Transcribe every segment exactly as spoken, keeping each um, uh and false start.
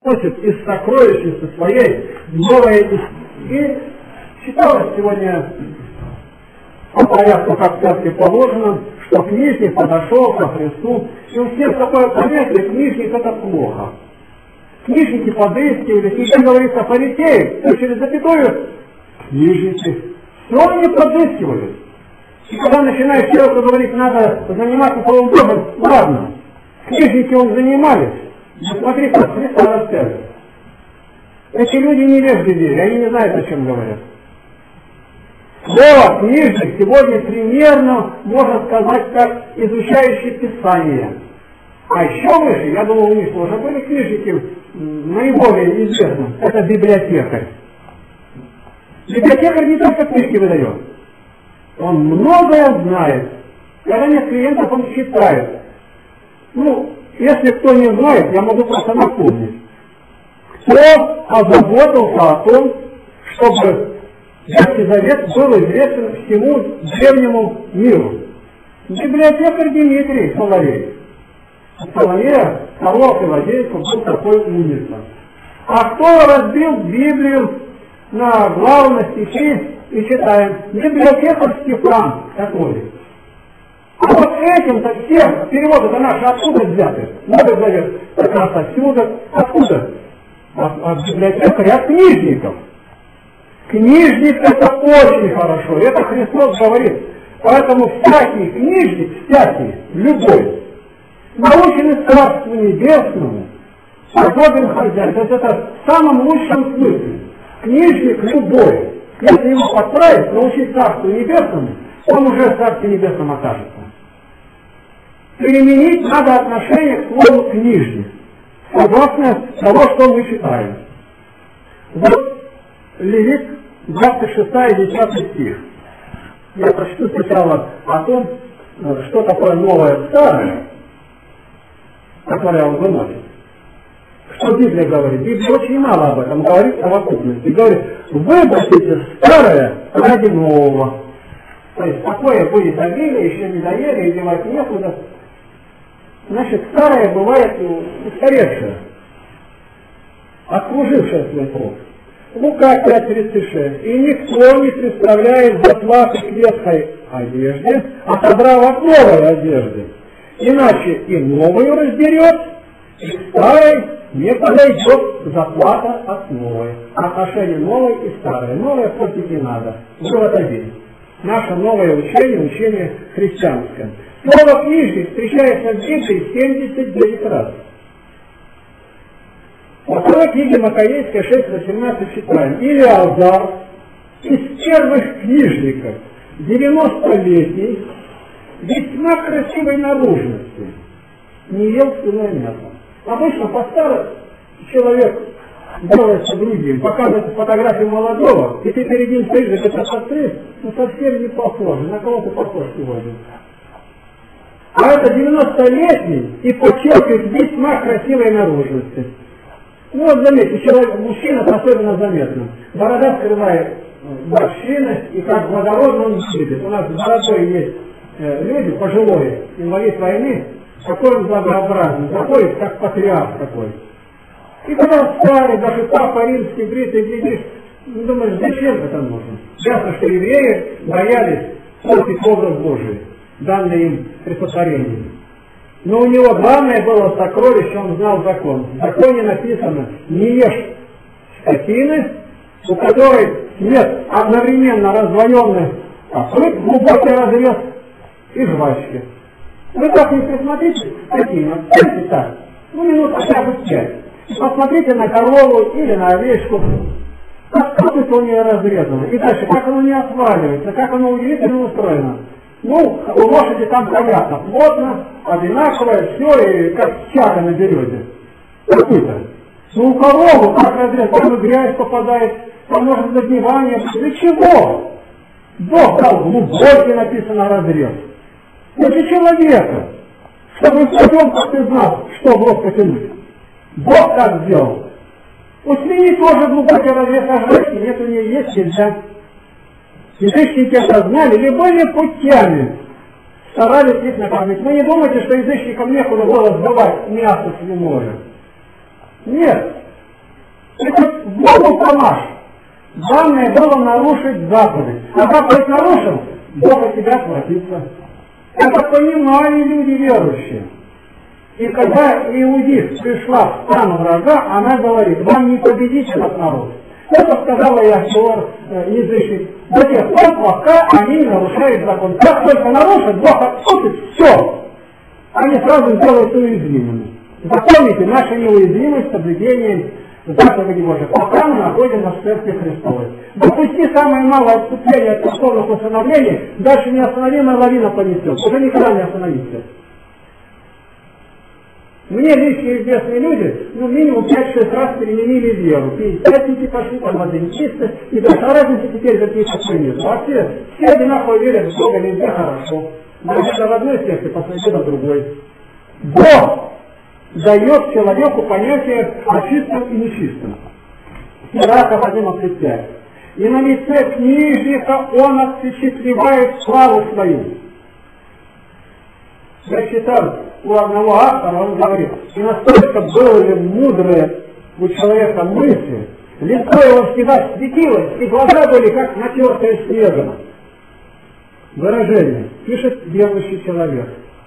носит из сокровищницы своей новое. И считалось сегодня по порядку, как в церкви положено, что книжник подошел ко Христу, и у всех такое понятие, книжник это плохо. Книжники подыскивались, и как говорится, фарисеи, все через запятую, книжники. Все они подыскивались. И когда начинаешь человеку говорить, надо заниматься Словом Божьим, ладно, книжники он занимались, но смотри, как Христа распяли. Эти люди невежды веры, они не знают, о чем говорят. Слово книжник сегодня примерно, можно сказать, как изучающий Писание. А еще выше, я думал, у них тоже были книжники, наиболее известным, это библиотекарь. Библиотекарь не только книжки выдает, он многое знает. Когда нет клиентов, он читает. Ну, если кто не знает, я могу просто напомнить. Кто озаботился о том, чтобы Ветхий Завет был известен всему древнему миру? Библиотекарь Дмитрий Соловей. Соловея, второго Филадельфа, был такой умница. А кто разбил Библию на главные стихи и читаем? Библиотекарский Франк такой. А вот этим-то всем переводы-то наши откуда взяты? Новый Завет как раз отсюда. Откуда? От, от библиотекаря, от книжников. Книжник это очень хорошо. Это Христос говорит. Поэтому всякий книжник, всякий, любой, наученный Царству Небесному, подобен хозяин. То есть это в самом лучшем смысле. Книжник любой, если его подправить, научить Царству Небесному, он уже в Царстве Небесном окажется. Переменить надо отношение к слову книжник, согласно того, что мы читаем. Вот Левит, двадцать шестой, десятый стих. Я прочту сначала о том, что такое новое старое, которое он выносит. Что Библия говорит? Библия очень мало об этом говорит, о совокупности. Говорит, выбросите старое ради нового. То есть такое будет обилие, еще не доели, и девать некуда. Значит, старое бывает устаревшее, отслужившее свой срок. Лука пять тридцать шесть. И никто не представляет заплаты к ветхой одежде, а собрав от новой одежды. Иначе и новую раздерет, и старой не подойдет заплата от новой. Отношение новой и старой. Новое портить не надо. Вывод один. Наше новое учение, учение христианское. Слово книжник встречается в Библии семьдесят девять раз. Во второй книге Маккавейской шесть восемнадцать читаем. Илиазар из первых книжников, девяностолетний, весьма красивой наружности, не ел свиное мясо. Обычно по-старому человек делается другим, показывает фотографию молодого, и ты перед ним стоишь, это посмотри, ну совсем не похоже, на кого ты похож сегодня. А это девяностолетний и подчеркивает весьма красивой наружности. Ну вот заметьте, человек, мужчина особенно заметно. Борода скрывает морщины, и как благородно он выглядит. У нас с бородой есть э, люди, пожилые, инвалид войны, такой он благообразный, такой, как патриарх такой. И когда старый, даже папа римский, бритый, глядишь, ну, думаешь, зачем это нужно? Ясно, что евреи боялись портить образ Божий, данный им при сотворении. Но у него главное было сокровище, он знал закон. В законе написано, не ешь скотины, у которой нет одновременно раздвоенных копыт, глубокий разрез и жвачки. Вы как-нибудь присмотрите скотину, смотрите так, ну минут хотя бы пять. Посмотрите на корову или на овечку, как копыт у нее разрезано. И дальше, как оно не отваливается, как оно удивительно устроено. Ну, у лошади там понятно, плотно, одинаковое, все, и как чага на березе. Какой-то. Ну, у коровы как разрез, там и грязь попадает, там может загнивание. Для чего? Бог дал глубокий, написано, разрез. Но для человека, чтобы в своем, как ты знал, что в рот потянуть. Бог так сделал. У свиньи тоже глубокий разрез, а жрачки нет, у нее есть нельзя. Язычники это знали, любыми путями старались их накормить. Вы не думайте, что язычникам некуда было сбывать мясо свиное. Нет. был промаш. Главное было нарушить заповедь. А заповедь нарушил, Бог от тебя отвратится. Это понимали люди верующие. И когда Иудит пришла в стан врага, она говорит: вам не победить этот народ. Это сказала Яхор, язычник, до тех пор, пока они не нарушают закон. Как только нарушат, Бог отступит, все. Они сразу сделаются уязвимыми. Запомните, наша неуязвимость соблюдением заповеди Божьих, пока мы находимся в церкви Христовой. Допусти самое малое отступление от церковных установлений, дальше неостановимая лавина понесет. Уже никогда не остановится. Мне лично известные люди, ну, минимум пять-шесть раз переменили веру. Пятники пошли, там адвентисты, и даже разницы теперь какие такой нет. Вообще, все одинаково верят в Бога, везде хорошо. Даже в одной секте, посмотрите на другой. Бог дает человеку понятие о чистом и нечистом. Сираков одиннадцать пять. И на лице книжника он отпечатлевает славу свою. Я читал у одного автора, он говорит, и настолько были мудрые у человека мысли, лицо его всегда светилось, и глаза были как натертые снегом. Выражение. Пишет верующий человек.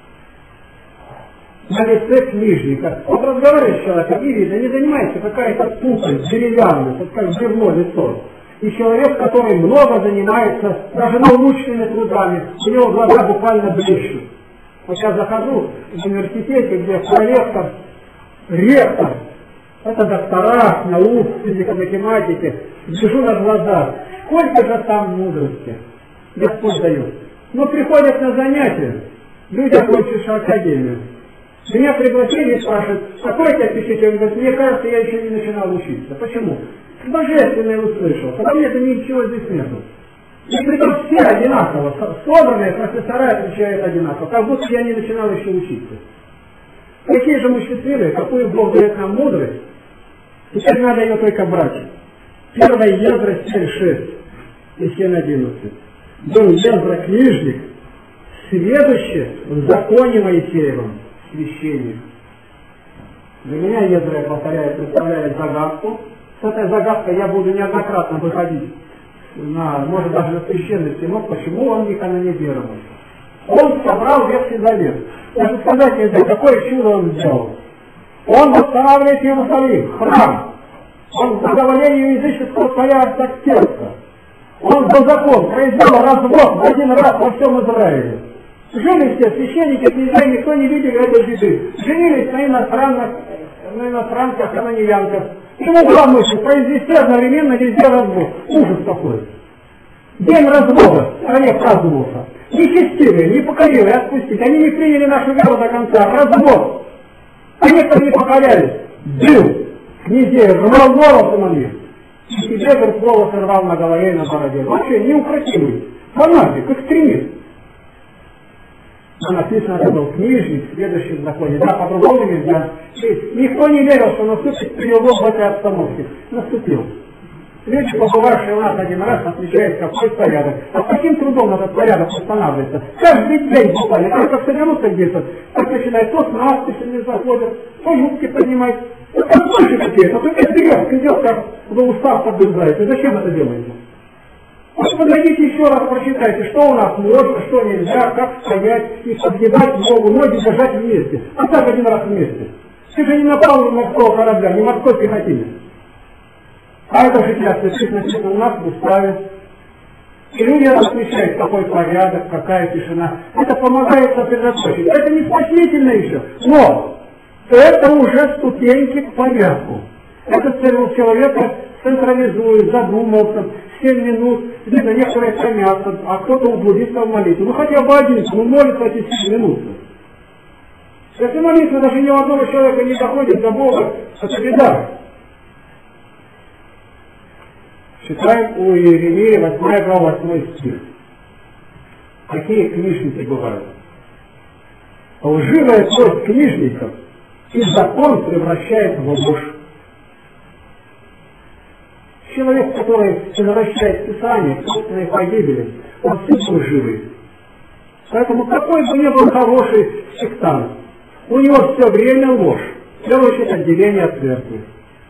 На лице книжника. Он разговаривает с человеком, и видно, не занимается какая-то пухль, деревянная, вот как бревно лицо. И человек, который много занимается даже научными трудами, у него глаза буквально блещут. Вот я захожу в университете, где проректор, ректор, это доктора наук, физика, математики, гляжу на глаза. Сколько же там мудрости Господь дает. Но приходят на занятия, люди, окончившие академию. Меня пригласили и спрашивают, какое у тебя впечатление? Он говорит, мне кажется, я еще не начинал учиться. Почему? Божественное услышал. Потому что ничего здесь нету. И притом все одинаково, собранные профессора отвечают одинаково, как будто я не начинал еще учиться. Какие же мы счастливые, какую Бог дает нам мудрость, теперь надо ее только брать. Первая Ездра семь шесть и семь одиннадцать. Был Ездра книжник, сведущий в законе Моисеевом, священник. Для меня Ездра, я повторяю, представляет загадку. С этой загадкой я буду неоднократно выходить на, может, даже на священный синод, почему он не канонизирован. Он собрал Ветхий Завет. Даже сказать нельзя, какое чудо он сделал. Он восстанавливает Иерусалим, храм. Он благоволение языческого царя Артаксеркса. Он за закон произвел развод в один раз во всем Израиле. Жили все священники, князья, никто не видел этой беды. Женились на иностранных, на иностранках, канониянках. Ему главное произвести одновременно везде развод. Ужас такой. День развода в стране праздновался. Нечестивые, непокоривые отпустить. Они не приняли нашу веру до конца. Развод. А некоторые не покорялись. Бил князей, рвал волосы на них. И себе говорит, волосы рвал на голове и на бороде. Вообще неукротимый. Фанатик, экстремист. Но написано, это был книжник, следующий в законе. Да, по-другому нельзя. И никто не верил, что наступит перелом в этой обстановке. Наступил. Люди, побывавшие у нас один раз, отвечают, какой порядок. А с каким трудом этот порядок устанавливается? Каждый день буквально, как соберутся где-то, так начинают, то с надписями заходят, то юбки поднимать. Это больше какие-то, то это вперед, идет, как вы устав подбираете. Зачем это делаете? Вот подойдите еще раз, прочитайте, что у нас можно, что нельзя, как стоять и подгибать ногу, ноги держать вместе. А так один раз вместе. Ты же не напал на морского корабля, не морской пехотинец. А это же сейчас написано у нас в уставе. И люди отмечают, какой порядок, какая тишина. Это помогает сосредоточить. Это не спасительно еще, но это уже ступеньки к порядку. Этот человека централизует, задумался, семь минут, видно, некоторые томятся, а кто-то углубится в молитву. Ну хотя бы один, ну молится эти семь минут. Если молитва даже ни у одного человека не доходит до Бога, это беда. Читаем у Иеремии восьмая глава, восьмой стих. Какие книжники бывают? Лживая кровь книжников и закон превращает в ложь. Человек, который превращает Писание в собственной погибели, он всегда лживый. Поэтому какой бы ни был хороший сектант, у него все время ложь. В первую очередь отделение от церкви.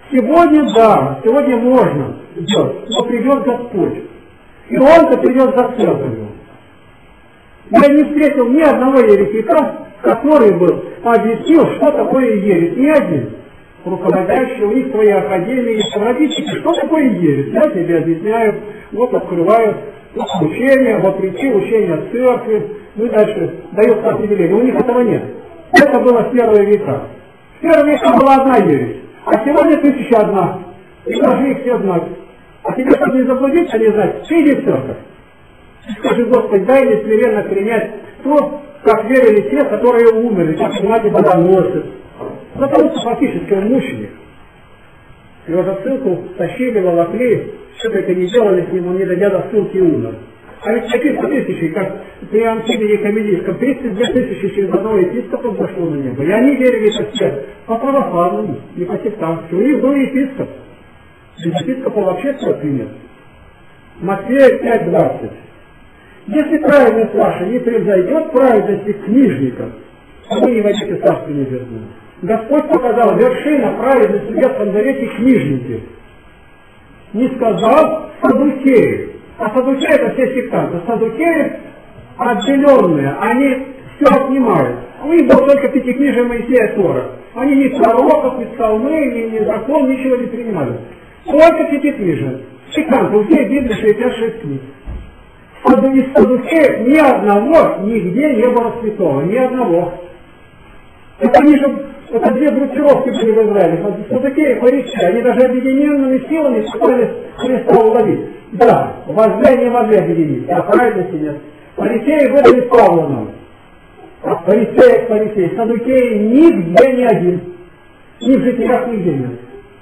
Сегодня да, сегодня можно делать, но придет Господь. И Он-то придет за церковью. Я не встретил ни одного еретика, который бы объяснил, что такое ересь. Ни один. Руководящие, у них свои академии, есть родители, что такое ересь. Я тебе объясняю, вот открываю учение, вопреки учения церкви, ну и дальше дается определение. У них этого нет. Это было в первые века. В первые века была одна ересь, а сегодня тысяча одна. И должны их все знать. А тебе, чтобы не заблудиться, не знать, чьи ли церковь. Скажи, Господи, дай мне смиренно принять то, как верили те, которые умерли, как Игнатий Богоносец. Потому что фактически он мученик. Его за ссылку тащили, волокли, что-то это не делали с ним, он не дойдя до ссылки и умер. А ведь какие-то тысячи, как при Антине Камедийском, тридцать две тысячи через одного епископа зашло на небо. И они верили это все по православному, не по сектантски. У них был епископ. Без епископа вообще церкви нет. Матфея пять двадцать. Если праведность ваша не превзойдет праведности книжников, то вы не войдете в Царство Небесное. Господь показал, вершина праведности в Ветхом Завете книжники. Не сказал саддукеи. А саддукеи это все сектанты. Саддукеи отделенные, они все отнимают. У них был только пятикнижие Моисея Тора. Они ни пророков, ни псалмы, ни, ни закон, ничего не принимали. Только пятикнижие. Сектанты, у всех Библии шестьдесят шесть книг. Из саддукеев ни одного нигде не было святого, ни одного. Это они же, это две группировки были в Израиле. Саддукеи и фарисеи, они даже объединенными силами пытались Христа уловить. Да, возле не могли объединить, а правильности нет. Фарисеи выдали Павла нам. А фарисеи, фарисеи, саддукеи нигде не один. Ни в житиях нигде нет.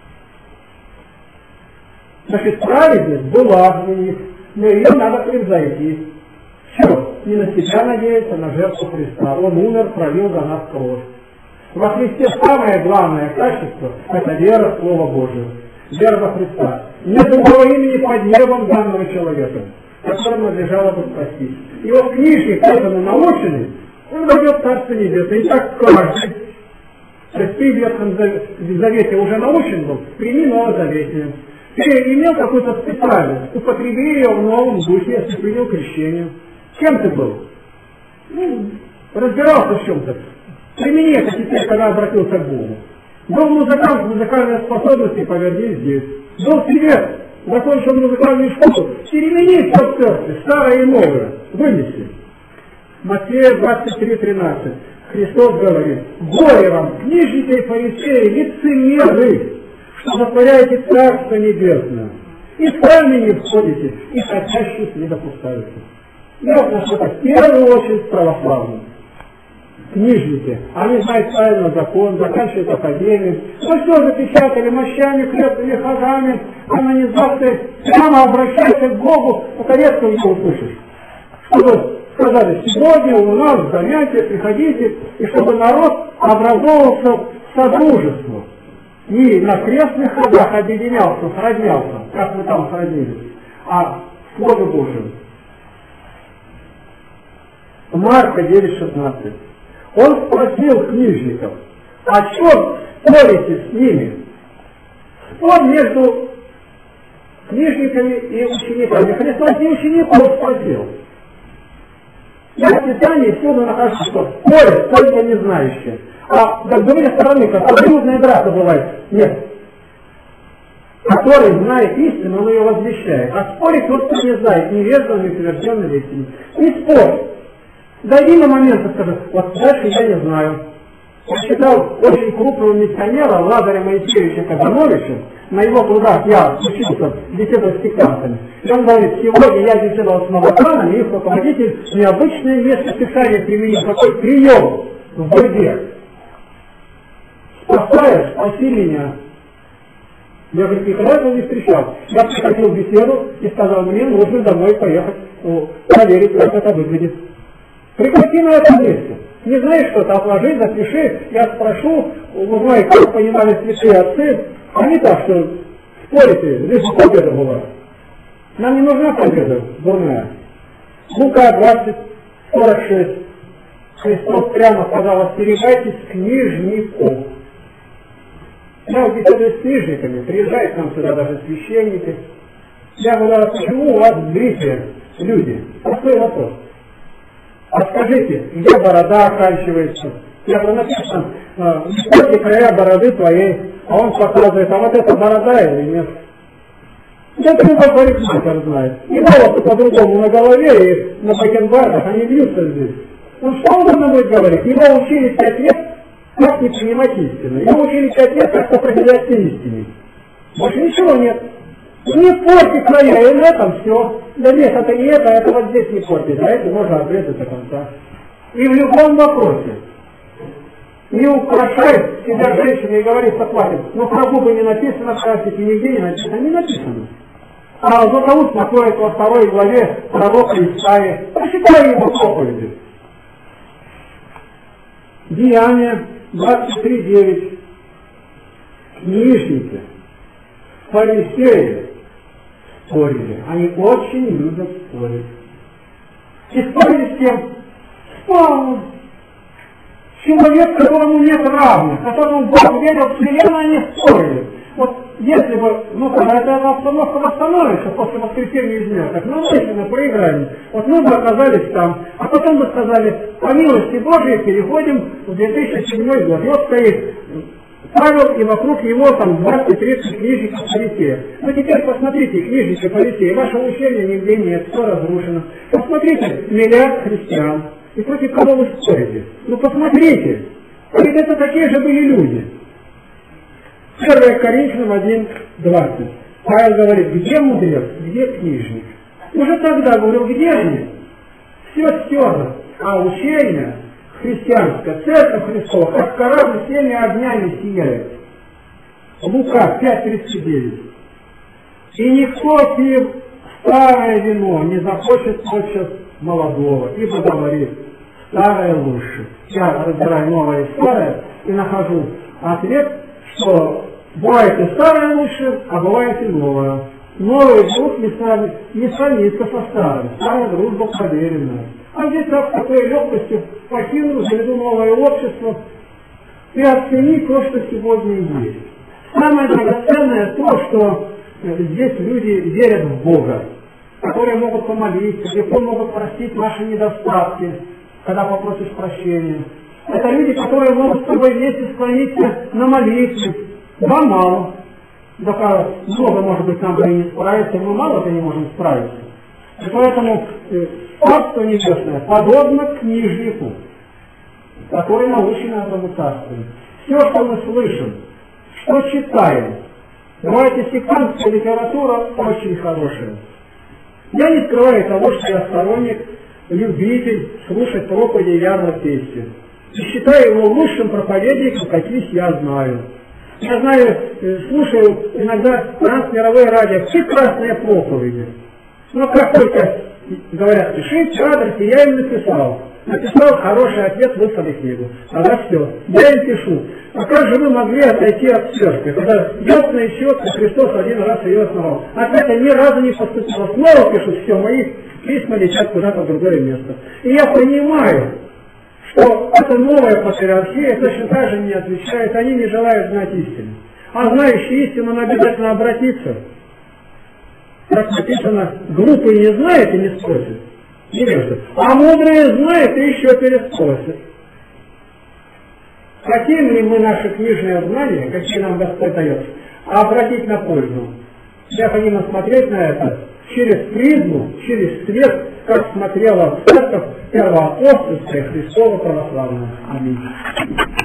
Значит, праведность была у них. Но ее надо превзойти. Все, не на себя надеяться, на жертву Христа. Он умер, пролил за нас кровь. Во Христе самое главное качество – это вера в Слово Божие. Вера во Христа. Нет другого имени под небом данного человека, которому надлежало бы спастись. И вот книжник, этому наученный, он войдет в Царство Небесное. И так каждый. То есть ты в Ветхом Завете уже научен был, прими Новозаветие. Ты имел какую-то специальность, употреби ее в новом духе, если принял крещение. Кем ты был? Ну, разбирался в чем-то. Примени это теперь, когда обратился к Богу. Был музыкант, музыкальные способности, поверни здесь. Был певец, закончил музыкальную школу. Перемени все в церкви, старое и новое. Вынеси. Матфея двадцать три тринадцать. Христос говорит: горе вам, книжники и фарисеи, лицемеры, что затворяете Царство Небесное, и сами не входите, и хотящих не допускаете. Ясно, что это в первую очередь православные. Книжники, они знают правильно закон, заканчивают академию, но все запечатали мощами, хлебными ходами, канонизацией, прямо обращайся к Богу, это редко его услышишь. Чтобы сказали, сегодня у нас занятия, приходите, и чтобы народ образовывался в содружество. Не на крестных ходах объединялся, сроднялся, как мы там сроднились, а в Слове Божьем. Марка девять шестнадцать. Он спросил книжников: о чем спорите с ними? Спор между книжниками и учениками. Христос не учеников спросил. Я в Писании всюду нахожу, что спорят только не знающие. А как с другой стороны, как обоюдная драка бывает, нет. Который знает истину, он ее возвещает. А спорить тот, кто не знает, невеждом, неутвержденной истиной. Не спорь. Дойди на момент и скажи: вот дальше я не знаю. Я читал очень крупного миссионера Лазаря Моисеевича Казановича, на его трудах я учился беседовать с сектантами. И он говорит: сегодня я беседовал с новоканами, их руководитель необычное место Писания применил, такой прием в борьбе. Спасаешь, спаси меня. Я, говорит, никогда этого не встречал. Я приходил в беседу и сказал: мне нужно домой поехать, проверить, как это выглядит. Прекрати на этом месте. Не знаешь что-то, отложи, запиши, я спрошу, узнай, как понимали святые отцы. Они так, что спорите, лишь бы победа была. Нам не нужна победа дурная. Лука двадцать сорок шесть. Христос прямо сказал: остерегайтесь книжников. Я беседую с книжниками, приезжают к нам сюда даже священники. Я говорю, почему у вас бритые люди? Простой вопрос. А скажите, где борода оканчивается? Я говорю, написано, сколько края бороды твоей, а он показывает, а вот это борода или нет? Это любой парикмахер знает. И волосы по-другому на голове и на бакенбардах, они бьются здесь. Он что угодно будет говорить? Его учили пять лет, как не принимать истину. Его учили пять лет, как сопротивляться истине. Больше ничего нет. Не порти края, и на этом все. Да нет, это не это, это вот здесь не портить, а это можно обрезать до конца. И в любом вопросе. Не украшает себя женщина и говорит, что хватит. Но про губы не написано, красить, и нигде не написано. Не написано. А Златоуст находит во второй главе пророка Исаии. Прочитай его проповеди. Деяния двадцать три девять. Книжники, фарисеи спорили. Они очень любят спорить. И спорили с кем? С Павлом. Человек, которому нет равных, которому Бог верил в Вселенную, они спорили. Вот если бы, ну когда эта обстановка восстановится после воскресения из мертвых, ну мысленно проиграем. Вот мы бы оказались там, а потом бы сказали, по милости Божьей переходим в две тысячи седьмой год. Вот стоит Павел, и вокруг него там двадцать-тридцать книжников фарисеев. Но теперь посмотрите, книжники фарисеи, вашего учения нигде нет, все разрушено. Посмотрите, миллиард христиан. И против кого вы спорите? Ну посмотрите, ведь это такие же были люди. первое Коринфянам один двадцать. Павел говорит, где мудрец, где книжник? Уже тогда говорил, где они? Все стерло, а учение христианское, церковь Христова, как корабль всеми огнями сияет. Лука пять тридцать девять. И никто пив старое вино не захочет тотчас молодого, ибо говорит, старое лучше. Я разбираю новое и старое и нахожу ответ, что бывает и старое лучше, а бывает и новое. Новый друг не сравнится со старым, старая дружба проверенная. А здесь так, с такой легкостью покинул, заведу новое общество и оцени то, что сегодня есть. Самое драгоценное то, что здесь люди верят в Бога, которые могут помолиться, легко могут простить наши недостатки, когда попросишь прощения. Это люди, которые могут с тобой вместе склониться на молитве. Да, мало. Да, много, может быть, нам и не справиться, но мало-то не можем справиться. И поэтому Царство Небесное подобно книжнику, который научен этому царству. Все, что мы слышим, что читаем, давайте сектантская литература очень хорошая. Я не скрываю того, что я сторонник, любитель слушать проповеди Яна Пести. И считаю его лучшим проповедником, каких я знаю. Я знаю, слушаю иногда трансмировое радио, прекрасные проповеди. Но как только говорят, пишите адрес, и я им написал. Написал хороший ответ, выслали книгу. Тогда все. Я им пишу. А как же вы могли отойти от церкви, когда ясно и четко Христос один раз ее основал? Ответа ни разу не поступило. Снова пишут, все, мои письма летят куда-то в другое место. И я понимаю, что эта новая патриархия точно так же не отвечает, они не желают знать истину. А знающий истину, он обязательно обратится. Как написано, глупый не знает и не спросит. А мудрые знают и еще переспросят. Хотим ли мы наши книжные знания, какие нам Господь дает, обратить на пользу? Необходимо смотреть на это через призму, через свет, как смотрела церковь первоапостольская Христова православная. Аминь.